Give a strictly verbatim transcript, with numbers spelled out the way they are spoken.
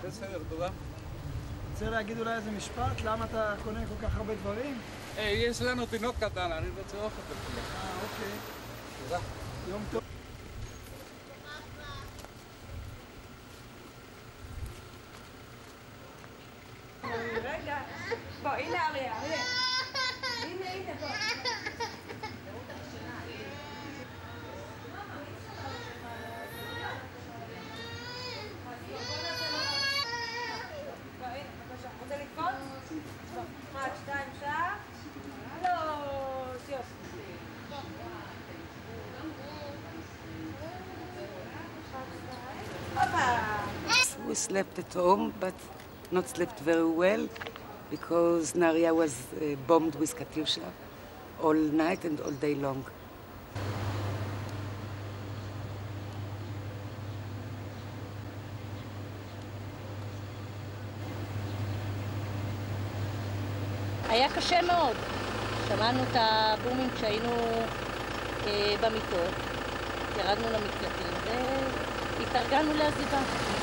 בסדר, תודה. רוצה להגיד אולי איזה משפט? למה אתה קונה כל כך הרבה דברים? יש לנו תינוק קטן, אני רוצה אוכל בכלל. אה, אוקיי. תודה. יום טוב. רגע, בוא, הנה אריה, אריה. הנה, הנה, בוא. רוצה לקפוץ? אחת, שתיים, שעה. הלו, סיוס. We slept at home, but not slept very well because Nahariya was uh, bombed with Katyushas all night and all day long. היה קשה מאוד. שמענו את הבומים כשהיינו אה, במיטות, ירדנו למקלטים והתארגנו לעזיבה.